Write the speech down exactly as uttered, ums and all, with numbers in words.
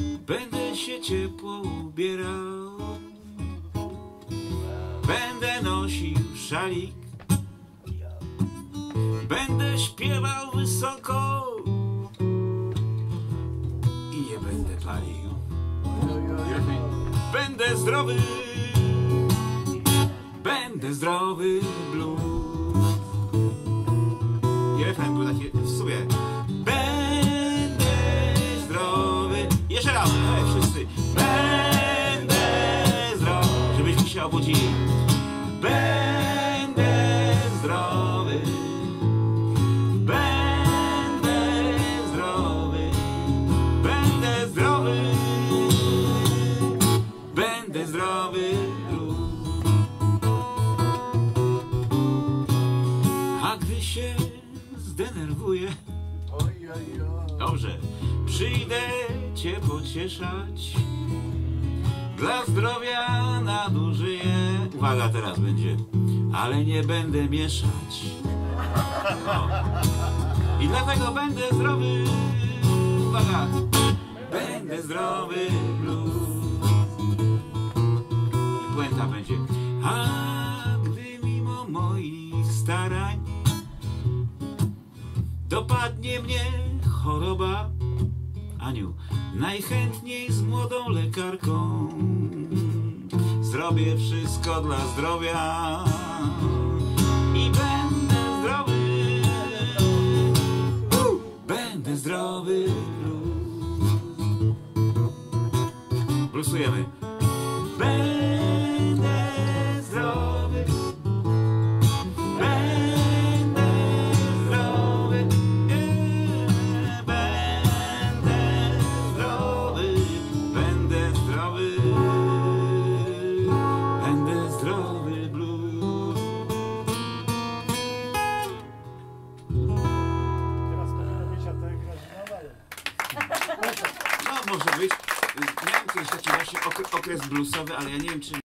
Będę się ciepło ubierał, będę nosił szalik, będę śpiewał wysoko i nie będę palił. Będę zdrowy, będę zdrowy blues. I refren był taki w sumie. Będę zdrowy. Jeszcze raz, hej, wszyscy. Będę zdrowy, żebyśmy się obudzili. Będę zdrowy, będę zdrowy, będę zdrowy, będę zdrowy blues. A gdy się zdenerwuję, dobrze, przyjdę cię pocieszać. Dla zdrowia nadużyję. Uwaga, teraz będzie. Ale nie będę mieszać. No. I dlatego będę zdrowy. Uwaga. Będę zdrowy blues. I puenta będzie. A gdy mimo moich starań dopadnie mnie choroba, Aniu, najchętniej z młodą lekarką zrobię wszystko dla zdrowia i będę zdrowy, uh, będę zdrowy blues. Bluesujemy. Będę zdrowy, będę zdrowy, yeah, będę zdrowy, będę zdrowy, będę zdrowy blues. Teraz powinno być, a to grać na dalej. No może być. Miałem kiedyś taki właśnie okres bluesowy, ale ja nie wiem, czy